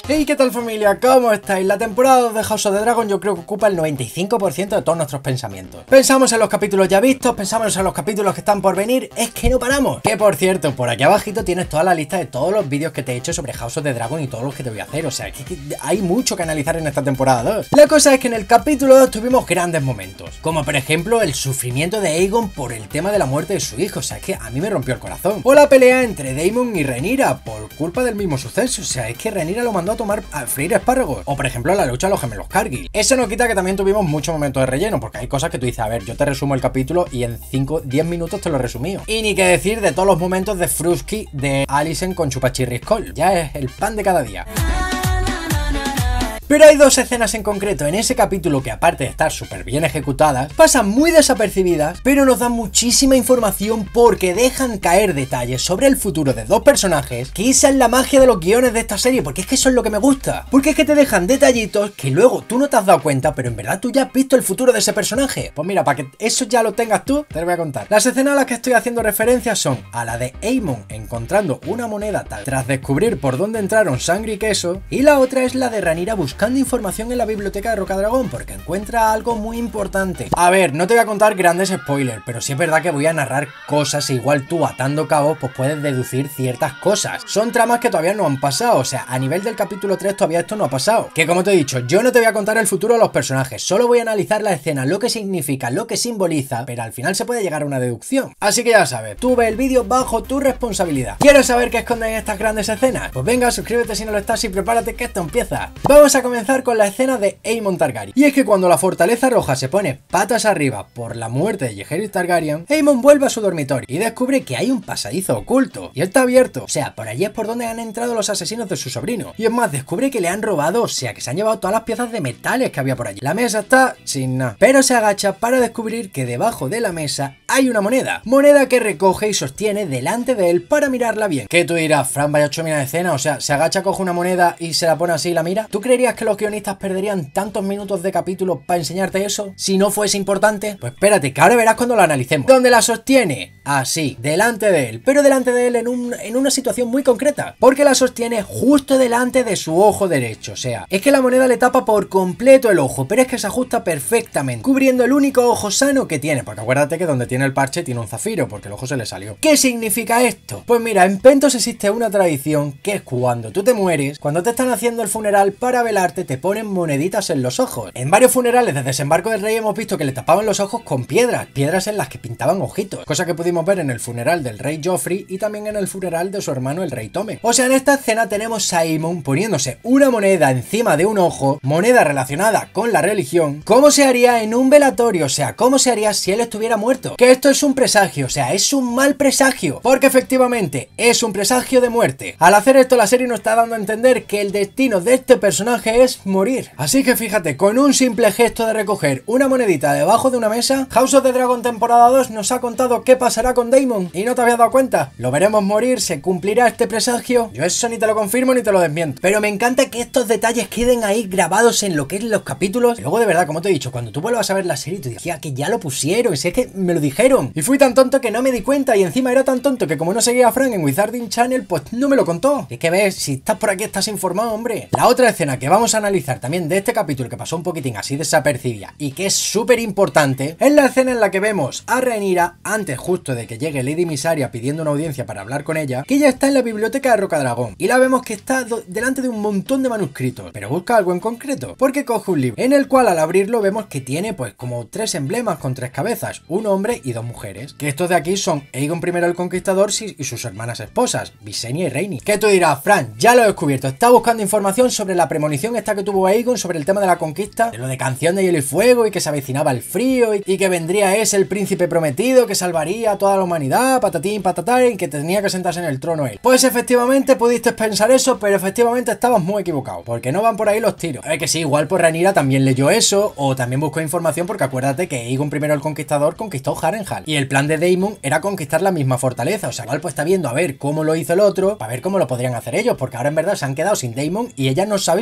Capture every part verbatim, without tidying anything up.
Hey, ¿qué tal familia? ¿Cómo estáis? La temporada dos de House of the Dragon yo creo que ocupa el noventa y cinco por ciento de todos nuestros pensamientos. Pensamos en los capítulos ya vistos, pensamos en los capítulos que están por venir, es que no paramos. Que por cierto, por aquí abajito tienes toda la lista de todos los vídeos que te he hecho sobre House of the Dragon y todos los que te voy a hacer, o sea, que, que hay mucho que analizar en esta temporada dos. La cosa es que en el capítulo dos tuvimos grandes momentos, como por ejemplo el sufrimiento de Aegon por el tema de la muerte de su hijo, o sea, es que a mí me rompió el corazón. O la pelea entre Daemon y Rhaenyra por culpa del mismo suceso, o sea, es que Rhaenyra lo mandó a tomar a freír espárragos. O por ejemplo la lucha a los gemelos Cargill. Eso no quita que también tuvimos muchos momentos de relleno, porque hay cosas que tú dices, a ver, yo te resumo el capítulo y en cinco diez minutos te lo he resumido. Y ni que decir de todos los momentos de Frusky de Alicent con Chupachirris Cole, ya es el pan de cada día. Pero hay dos escenas en concreto en ese capítulo que, aparte de estar súper bien ejecutadas, pasan muy desapercibidas, pero nos dan muchísima información porque dejan caer detalles sobre el futuro de dos personajes, que esa es la magia de los guiones de esta serie, porque es que eso es lo que me gusta. Porque es que te dejan detallitos que luego tú no te has dado cuenta, pero en verdad tú ya has visto el futuro de ese personaje. Pues mira, para que eso ya lo tengas tú, te lo voy a contar. Las escenas a las que estoy haciendo referencia son a la de Aemon encontrando una moneda tal tras descubrir por dónde entraron sangre y queso, y la otra es la de Rhaenyra buscando información en la biblioteca de Rocadragón porque encuentra algo muy importante. A ver, no te voy a contar grandes spoilers, pero sí es verdad que voy a narrar cosas e igual tú atando cabos pues puedes deducir ciertas cosas. Son tramas que todavía no han pasado, o sea, a nivel del capítulo tres todavía esto no ha pasado. Que como te he dicho, yo no te voy a contar el futuro de los personajes, solo voy a analizar la escena, lo que significa, lo que simboliza, pero al final se puede llegar a una deducción. Así que ya sabes, tú ve el vídeo bajo tu responsabilidad. ¿Quieres saber qué esconden estas grandes escenas? Pues venga, suscríbete si no lo estás y prepárate que esto empieza. Vamos a comenzar con la escena de Aemon Targaryen. Y es que cuando la Fortaleza Roja se pone patas arriba por la muerte de Jaehaerys Targaryen, Aemon vuelve a su dormitorio y descubre que hay un pasadizo oculto y está abierto, o sea, por allí es por donde han entrado los asesinos de su sobrino. Y es más, descubre que le han robado, o sea, que se han llevado todas las piezas de metales que había por allí. La mesa está sin nada, pero se agacha para descubrir que debajo de la mesa hay una moneda, moneda que recoge y sostiene delante de él para mirarla bien. ¿Qué tú dirás? Fran, vaya ocho mina de escena, o sea, se agacha, coge una moneda y se la pone así y la mira. ¿Tú creerías que los guionistas perderían tantos minutos de capítulo para enseñarte eso si no fuese importante? Pues espérate, que ahora verás cuando lo analicemos. Donde la sostiene así, delante de él, pero delante de él en, un, en una situación muy concreta, porque la sostiene justo delante de su ojo derecho, o sea, es que la moneda le tapa por completo el ojo, pero es que se ajusta perfectamente, cubriendo el único ojo sano que tiene, porque acuérdate que donde tiene el parche tiene un zafiro, porque el ojo se le salió. ¿Qué significa esto? Pues mira, en Pentos existe una tradición que es cuando tú te mueres, cuando te están haciendo el funeral para velarte, te ponen moneditas en los ojos. En varios funerales de Desembarco del Rey hemos visto que le tapaban los ojos con piedras, piedras en las que pintaban ojitos, cosa que pudimos ver en el funeral del rey Joffrey y también en el funeral de su hermano el rey Tommen. O sea, en esta escena tenemos a Aemon poniéndose una moneda encima de un ojo, moneda relacionada con la religión, ¿cómo se haría en un velatorio? O sea, ¿cómo se haría si él estuviera muerto? Que esto es un presagio, o sea, es un mal presagio, porque efectivamente es un presagio de muerte. Al hacer esto la serie nos está dando a entender que el destino de este personaje es morir. Así que fíjate, con un simple gesto de recoger una monedita debajo de una mesa, House of the Dragon temporada dos nos ha contado qué pasará con Daemon y no te habías dado cuenta. Lo veremos morir, se cumplirá este presagio. Yo eso ni te lo confirmo ni te lo desmiento, pero me encanta que estos detalles queden ahí grabados en lo que es los capítulos. Y luego de verdad, como te he dicho, cuando tú vuelvas a ver la serie tú dices que ya lo pusieron, si es que me lo dijeron y fui tan tonto que no me di cuenta, y encima era tan tonto que como no seguía a Frank en Wizarding Channel pues no me lo contó. Es que ves, si estás por aquí estás informado, hombre. La otra escena que vamos a analizar también de este capítulo, que pasó un poquitín así desapercibida y que es súper importante, es la escena en la que vemos a Rhaenyra antes justo de que llegue Lady Mysaria pidiendo una audiencia para hablar con ella, que ella está en la biblioteca de Rocadragón y la vemos que está delante de un montón de manuscritos, pero busca algo en concreto, porque coge un libro en el cual al abrirlo vemos que tiene pues como tres emblemas con tres cabezas, un hombre y dos mujeres, que estos de aquí son Aegon primero el Conquistador y sus hermanas esposas, Visenya y Rhaenys. ¿Qué tú dirás? Fran, ya lo he descubierto, está buscando información sobre la premonición esta que tuvo Aegon sobre el tema de la conquista, de lo de Canción de Hielo y Fuego y que se avecinaba el frío y, y que vendría ese el príncipe prometido que salvaría a toda la humanidad, patatín, patatán, y que tenía que sentarse en el trono él. Pues efectivamente pudiste pensar eso, pero efectivamente estabas muy equivocado, porque no van por ahí los tiros. A ver que sí, igual por Rhaenyra también leyó eso, o también buscó información, porque acuérdate que Aegon primero el Conquistador conquistó Harrenhal, y el plan de Daemon era conquistar la misma fortaleza, o sea, igual pues está viendo a ver cómo lo hizo el otro, para ver cómo lo podrían hacer ellos, porque ahora en verdad se han quedado sin Daemon y ella no sabe si Daemon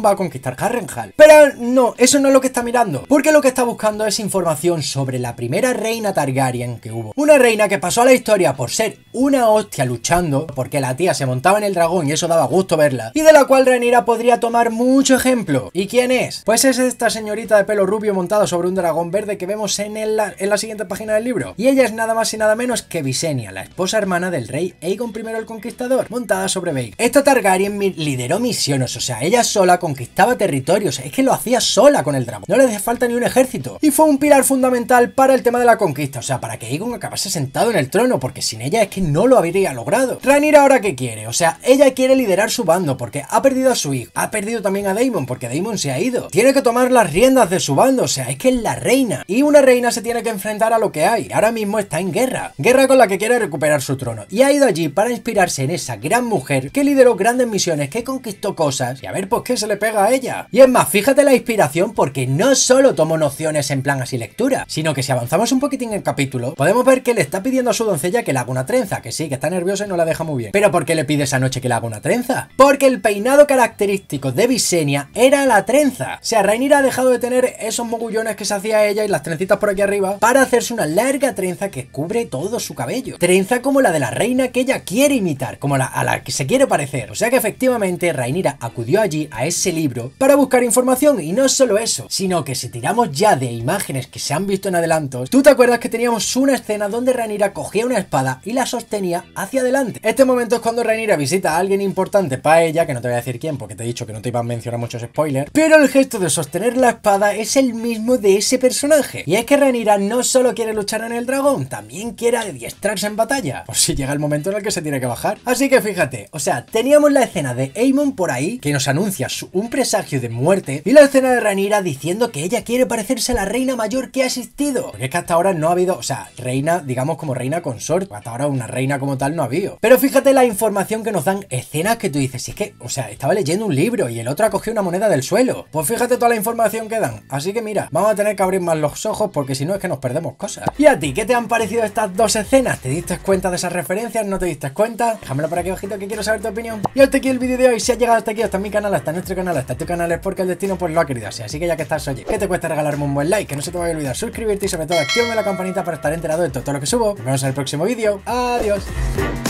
va a conquistar Harrenhal. Pero no, eso no es lo que está mirando, porque lo que está buscando es información sobre la primera reina Targaryen que hubo. Una reina que pasó a la historia por ser una hostia luchando, porque la tía se montaba en el dragón y eso daba gusto verla, y de la cual Rhaenyra podría tomar mucho ejemplo. ¿Y quién es? Pues es esta señorita de pelo rubio montada sobre un dragón verde que vemos en, el, en la siguiente página del libro. Y ella es nada más y nada menos que Visenya, la esposa hermana del rey Aegon primero el Conquistador, montada sobre Baek. Esta Targaryen lideró misiones, o sea, ella sola conquistaba territorios, es que lo hacía sola con el dragón, no le hacía falta ni un ejército, y fue un pilar fundamental para el tema de la conquista, o sea, para que Aegon acabase sentado en el trono, porque sin ella es que no lo habría logrado. Rhaenyra ahora ¿qué quiere? O sea, ella quiere liderar su bando, porque ha perdido a su hijo, ha perdido también a Daemon, porque Daemon se ha ido, tiene que tomar las riendas de su bando, o sea, es que es la reina, y una reina se tiene que enfrentar a lo que hay, ahora mismo está en guerra, guerra con la que quiere recuperar su trono, y ha ido allí para inspirarse en esa gran mujer que lideró grandes misiones, que conquistó cosas, y a ver pues qué se le pega a ella. Y es más, fíjate la inspiración, porque no solo tomó nociones en plan así lectura, sino que si avanzamos un poquitín en el capítulo, podemos ver que le está pidiendo a su doncella que le haga una trenza, que sí, que está nerviosa y no la deja muy bien. ¿Pero por qué le pide esa noche que le haga una trenza? Porque el peinado característico de Visenya era la trenza. O sea, Rhaenyra ha dejado de tener esos mogullones que se hacía ella y las trencitas por aquí arriba para hacerse una larga trenza que cubre todo su cabello. Trenza como la de la reina que ella quiere imitar, como la a la que se quiere parecer. O sea que efectivamente Rhaenyra acudió allí a ese libro para buscar información, y no solo eso, sino que si tiramos ya de imágenes que se han visto en adelantos, ¿tú te acuerdas que teníamos una escena donde Rhaenyra cogía una espada y la sostenía hacia adelante? Este momento es cuando Rhaenyra visita a alguien importante para ella, que no te voy a decir quién porque te he dicho que no te iba a mencionar muchos spoilers, pero el gesto de sostener la espada es el mismo de ese personaje. Y es que Rhaenyra no solo quiere luchar en el dragón, también quiere adiestrarse en batalla, por si llega el momento en el que se tiene que bajar. Así que fíjate, o sea, teníamos la escena de Aemon por ahí, que nos anuncia su, un presagio de muerte, y la escena de Rhaenyra diciendo que ella quiere parecerse a la reina mayor que ha existido, porque es que hasta ahora no ha habido, o sea, reina, digamos como reina consorte, hasta ahora una reina como tal no ha habido. Pero fíjate la información que nos dan, escenas que tú dices, si es que, o sea, estaba leyendo un libro y el otro ha cogido una moneda del suelo, pues fíjate toda la información que dan. Así que mira, vamos a tener que abrir más los ojos, porque si no es que nos perdemos cosas. ¿Y a ti qué te han parecido estas dos escenas? ¿Te diste cuenta de esas referencias? ¿No te diste cuenta? Déjamelo por aquí abajito, que quiero saber tu opinión. Y hasta aquí el vídeo de hoy. Si has llegado hasta aquí, hasta mi canal, hasta nuestro canal, hasta tu canal, es porque el destino pues lo ha querido así. Así que ya que estás, oye, ¿qué te cuesta regalarme un buen like? Que no se te vaya a olvidar suscribirte y sobre todo activame la campanita para estar enterado de todo lo que subo. Nos vemos en el próximo vídeo. Adiós.